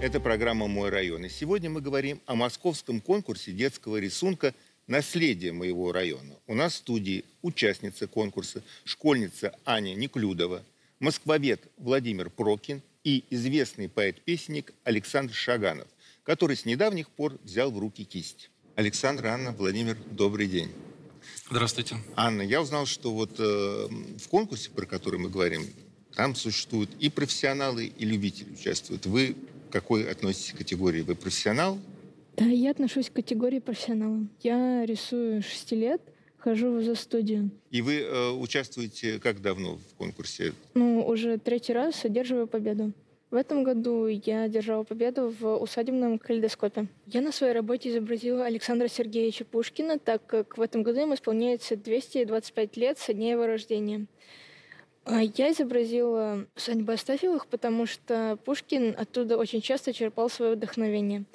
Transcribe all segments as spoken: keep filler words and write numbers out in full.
Это программа «Мой район». И сегодня мы говорим о московском конкурсе детского рисунка «Наследие моего района». У нас в студии участница конкурса, школьница Аня Неклюдова, москвовед Владимир Прокин и известный поэт-песенник Александр Шаганов, который с недавних пор взял в руки кисть. Александр, Анна, Владимир, добрый день. Здравствуйте. Анна, я узнал, что вот э, в конкурсе, про который мы говорим, там существуют и профессионалы, и любители участвуют. Вы к какой относитесь к категории? Вы профессионал? Да, я отношусь к категории профессионала. Я рисую шести лет, хожу в студию. И вы э, участвуете как давно в конкурсе? Ну, уже третий раз одерживаю победу. В этом году я одержала победу в усадебном калейдоскопе. Я на своей работе изобразила Александра Сергеевича Пушкина, так как в этом году ему исполняется двести двадцать пять лет со дня его рождения. Я изобразила усадьбу Астафьевых, потому что Пушкин оттуда очень часто черпал свое вдохновение.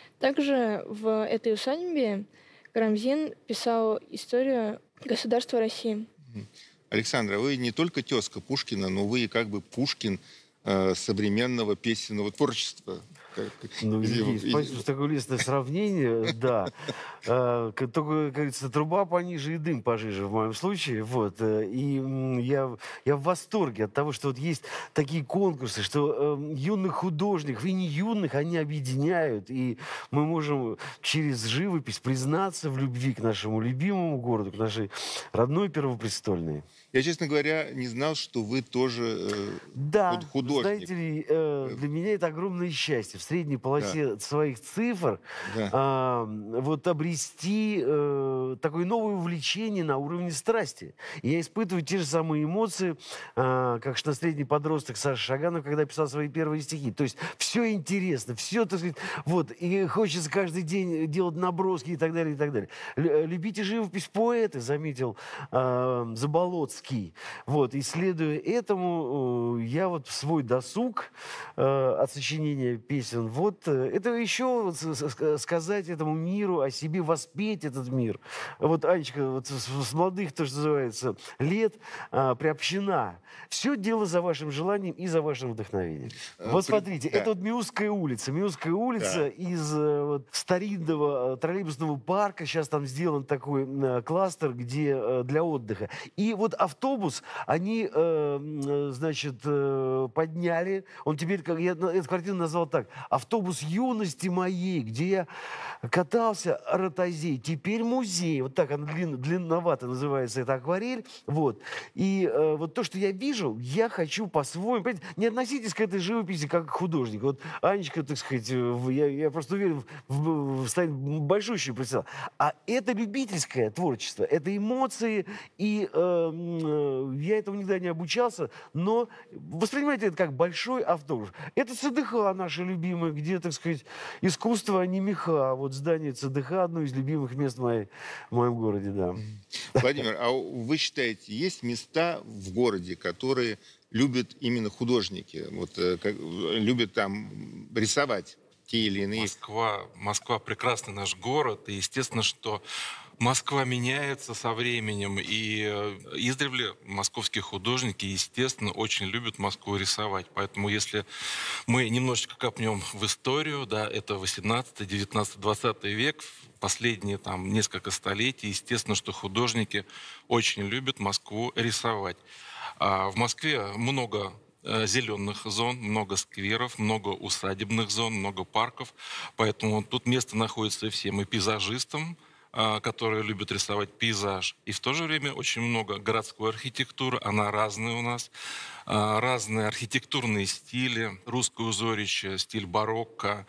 Также в этой усадьбе Карамзин писал историю государства России. Александра, вы не только тезка Пушкина, но вы как бы Пушкин э, современного песенного творчества. Ну, есть, спасибо за такое лестное сравнение, да. Только, как говорится, труба пониже и дым пожиже в моем случае. Вот. И я, я в восторге от того, что вот есть такие конкурсы, что э, юных художников и не юных они объединяют. И мы можем через живопись признаться в любви к нашему любимому городу, к нашей родной Первопрестольной. Я, честно говоря, не знал, что вы тоже э, да, художник. Знаете ли, э, для меня это огромное счастье в средней полосе да. своих цифр да. э, вот обрести э, такое новое увлечение на уровне страсти. И я испытываю те же самые эмоции, э, как шестнадцатилетний подросток Саша Шаганов, когда писал свои первые стихи. То есть все интересно, все, так сказать, вот, и хочется каждый день делать наброски и так далее, и так далее. Любите живопись поэты, заметил э, Заболоцкий. Вот, и следуя этому, э, я вот в свой досуг э, от сочинения песен, вот это еще сказать этому миру о себе, воспеть этот мир. Вот, Анечка, вот с молодых, то, что называется, лет а, приобщена. Все дело за вашим желанием и за вашим вдохновением. А, вот при... смотрите, да. это вот Миусская улица. Миусская улица да. из вот, старинного троллейбусного парка. Сейчас там сделан такой а, кластер, где а, для отдыха. И вот автобус они, а, значит, а, подняли. Он теперь, как я эту картину назвал так: автобус юности моей, где я катался ротозей. Теперь музей. Вот так она длин, длинновато называется, эта акварель. Вот. И э, вот то, что я вижу, я хочу по-своему. Понимаете, не относитесь к этой живописи как к художнику. Вот Анечка, так сказать, я, я просто уверен, в, в, станет большущий профессионал. А это любительское творчество, это эмоции. И э, э, я этому никогда не обучался, но воспринимайте это как большой автобус. Это ЦДХ наша любимая, где, так сказать, искусство, а не меха. Вот здание ЦДХ одно из любимых мест в, моей, в моем городе, да. Владимир, а вы считаете, есть места в городе, которые любят именно художники, вот, как, любят там рисовать те или иные? Москва, Москва прекрасный наш город, и естественно, что Москва меняется со временем, и издревле московские художники, естественно, очень любят Москву рисовать. Поэтому если мы немножечко копнем в историю, да, это восемнадцатый, девятнадцатый, двадцатый век, последние там несколько столетий, естественно, что художники очень любят Москву рисовать. А в Москве много зеленых зон, много скверов, много усадебных зон, много парков, поэтому тут место находится всем, и пейзажистам, которые любят рисовать пейзаж. И в то же время очень много городской архитектуры, она разная у нас, разные архитектурные стили, русское узорище, стиль барокко,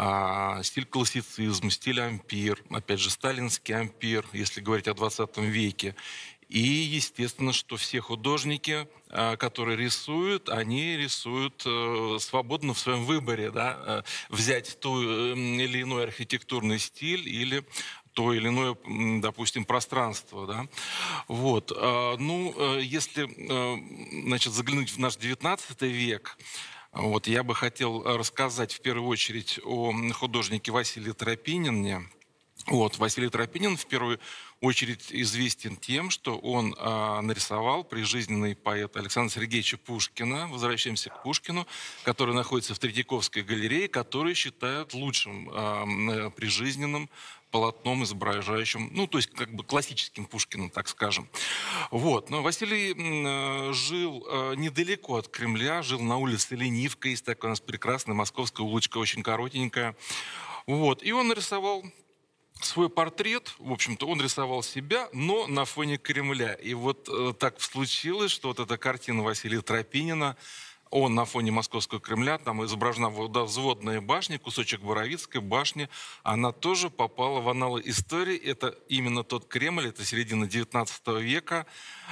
стиль классицизм, стиль ампир, опять же, сталинский ампир, если говорить о двадцатом веке. И, естественно, что все художники, которые рисуют, они рисуют свободно в своем выборе, да, взять ту или иной архитектурный стиль или то или иное, допустим, пространство. Да? Вот. Ну, если, значит, заглянуть в наш девятнадцатый век, вот, я бы хотел рассказать в первую очередь о художнике Василии Тропинине. Вот, Василий Тропинин в первую очередь известен тем, что он а, нарисовал прижизненный поэт Александра Сергеевича Пушкина. Возвращаемся к Пушкину, который находится в Третьяковской галерее, который считают лучшим а, прижизненным полотном, изображающим, ну, то есть как бы классическим Пушкиным, так скажем. Вот. Но Василий э, жил э, недалеко от Кремля, жил на улице Ленивка, есть такая у нас прекрасная московская улочка, очень коротенькая. Вот. И он нарисовал свой портрет, в общем-то, он рисовал себя, но на фоне Кремля. И вот э, так случилось, что вот эта картина Василия Тропинина, он на фоне Московского Кремля, там изображена водовзводная башня, кусочек Боровицкой башни. Она тоже попала в анналы истории. Это именно тот Кремль, это середина девятнадцатого века,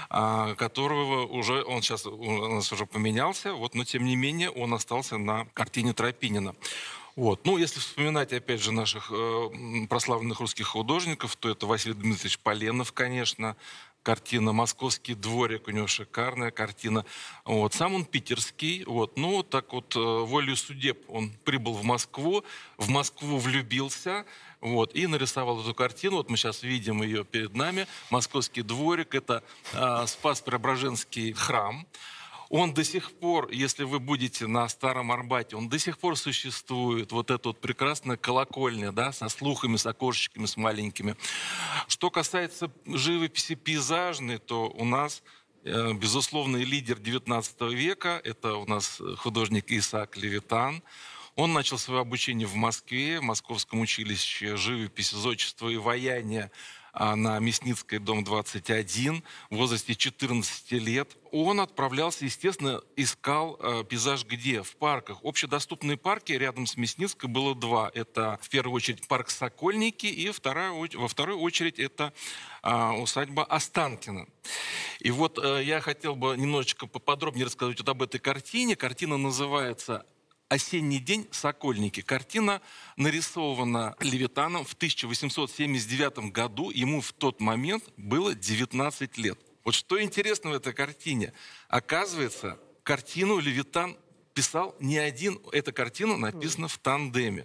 которого уже, он сейчас у нас уже поменялся, вот, но тем не менее он остался на картине Тропинина. Вот. Ну, если вспоминать, опять же, наших э, прославленных русских художников, то это Василий Дмитриевич Поленов, конечно, картина «Московский дворик», у него шикарная картина. Вот. Сам он питерский, вот. Ну, так вот, э, волею судеб он прибыл в Москву, в Москву влюбился, вот, и нарисовал эту картину. Вот мы сейчас видим ее перед нами. «Московский дворик» — это э, Спас-Преображенский храм. Он до сих пор, если вы будете на Старом Арбате, он до сих пор существует. Вот эта вот прекрасная колокольня, да, со слухами, с окошечками, с маленькими. Что касается живописи пейзажной, то у нас э, безусловный лидер девятнадцатого века, это у нас художник Исаак Левитан. Он начал свое обучение в Москве, в Московском училище живописи, зодчества и ваяния на Мясницкой, дом двадцать один, в возрасте четырнадцати лет. Он отправлялся, естественно, искал э, пейзаж где? В парках. Общедоступные парки рядом с Мясницкой было два. Это, в первую очередь, парк Сокольники, и вторая, во вторую очередь это э, усадьба Останкино. И вот э, я хотел бы немножечко поподробнее рассказать вот об этой картине. Картина называется «Осенний день. Сокольники». Картина нарисована Левитаном в тысяча восемьсот семьдесят девятом году. Ему в тот момент было девятнадцать лет. Вот что интересно в этой картине. Оказывается, картину Левитан писал не один. Эта картина написана в тандеме.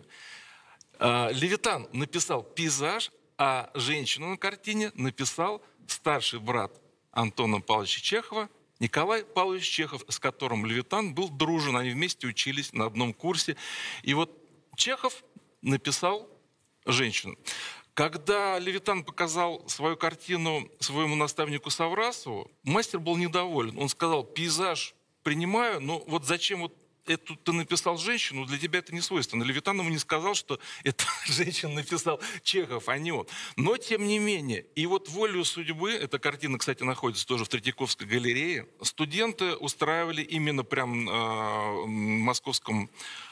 Левитан написал пейзаж, а женщину на картине написал старший брат Антона Павловича Чехова, Николай Павлович Чехов, с которым Левитан был дружен, они вместе учились на одном курсе. И вот Чехов написал женщину. Когда Левитан показал свою картину своему наставнику Саврасову, мастер был недоволен. Он сказал: пейзаж принимаю, но вот зачем вот эту ты написал женщину, для тебя это не свойственно. Левитан ему не сказал, что эту женщину написал Чехов, а не он. Но тем не менее, и вот волею судьбы, эта картина, кстати, находится тоже в Третьяковской галерее, студенты устраивали именно прям э, в московском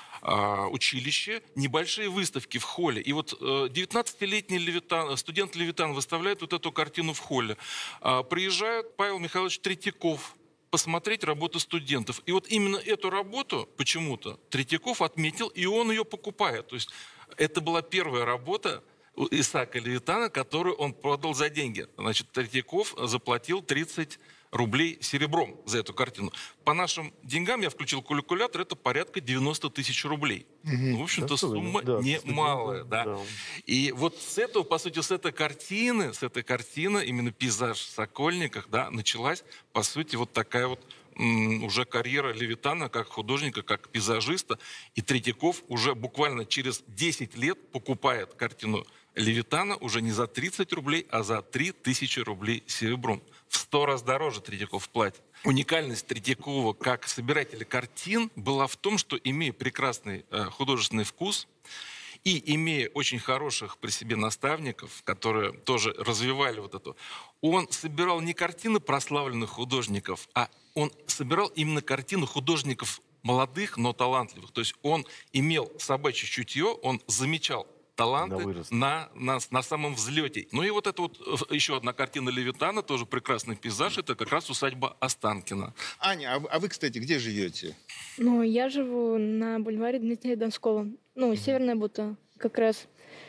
э, училище небольшие выставки в холле. И вот э, девятнадцатилетний Левитан, студент Левитан выставляет вот эту картину в холле. Э, приезжает Павел Михайлович Третьяков посмотреть работу студентов. И вот именно эту работу почему-то Третьяков отметил, и он ее покупает. То есть это была первая работа Исаака Левитана, которую он продал за деньги. Значит, Третьяков заплатил тридцать рублей серебром за эту картину. По нашим деньгам, я включил калькулятор, это порядка девяносто тысяч рублей. Угу. Ну, в общем-то, сумма да, немалая. Да. Да. И вот с этого, по сути, с этой картины, с этой картины, именно пейзаж в Сокольниках, да, началась, по сути, вот такая вот м, уже карьера Левитана как художника, как пейзажиста. И Третьяков уже буквально через десять лет покупает картину Левитана уже не за тридцать рублей, а за три тысячи рублей серебром. В сто раз дороже Третьяков платит. Уникальность Третьякова как собирателя картин была в том, что, имея прекрасный э, художественный вкус и имея очень хороших при себе наставников, которые тоже развивали вот это, он собирал не картины прославленных художников, а он собирал именно картины художников молодых, но талантливых. То есть он имел собачье чутье, он замечал таланты на, на, на самом взлете. Ну и вот это вот еще одна картина Левитана, тоже прекрасный пейзаж, это как раз усадьба Останкино. Аня, а, а вы, кстати, где живете? Ну, я живу на бульваре Дмитрия Донского, ну, Северная Бута, как раз.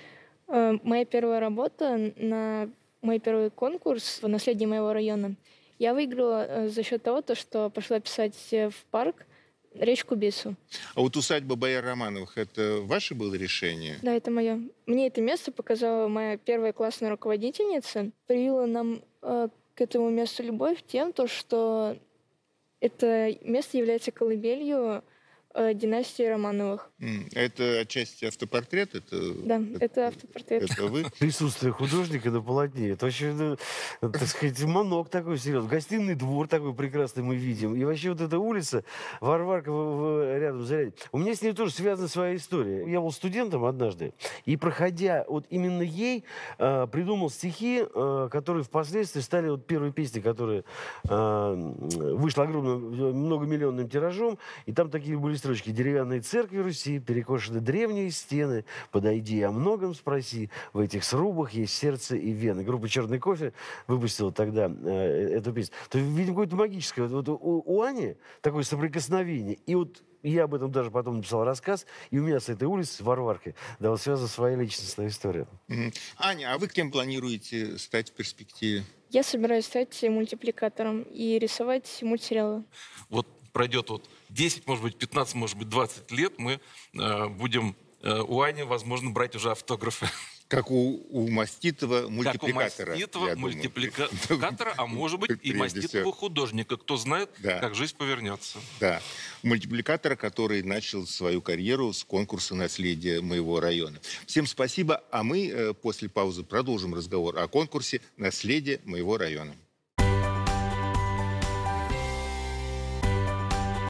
Э, моя первая работа на мой первый конкурс в наследии моего района я выиграла э, за счет того, то, что пошла писать в парк речку Бису. А вот усадьба бояр Романовых — это ваше было решение? Да, это мое. Мне это место показала моя первая классная руководительница. Привила нам э, к этому месту любовь тем, то, что это место является колыбелью э, династии Романовых. М, Это отчасти автопортрет? Это, Да, это автопортрет. это вы? Присутствие художника на полотне. Это вообще, ну, так сказать, манок такой серьезный. Гостиный двор такой прекрасный мы видим. И вообще вот эта улица, Варварка в- в- рядом с Зарядье. У меня с ней тоже связана своя история. Я был студентом однажды, и проходя вот именно ей, э, придумал стихи, э, которые впоследствии стали вот первой песней, которая э, вышла огромным, многомиллионным тиражом. И там такие были строчки: «Деревянные церкви Руси, перекошены древние стены, подойди, о многом спроси, в этих срубах есть сердце и вены». Группа «Черный кофе» выпустила тогда э, эту песню. То есть, видимо, какое-то магическое. Вот у, у Ани такое соприкосновение. И вот я об этом даже потом написал рассказ, и у меня с этой улицы, с Варваркой, да, вот связана своя личностная история. Мгм. Аня, а вы кем планируете стать в перспективе? Я собираюсь стать мультипликатором и рисовать мультсериалы. Вот пройдет вот десять, может быть, пятнадцать, может быть, двадцать лет, мы э, будем э, у Ани, возможно, брать уже автографы. Как у, у маститого Как у мультипликатора. маститого я думаю. мультипликатора, а может быть, и Прежде маститого всего. художника. Кто знает, Да. как жизнь повернется. Да, мультипликатора, который начал свою карьеру с конкурса «Наследие моего района». Всем спасибо, а мы э, после паузы продолжим разговор о конкурсе «Наследие моего района».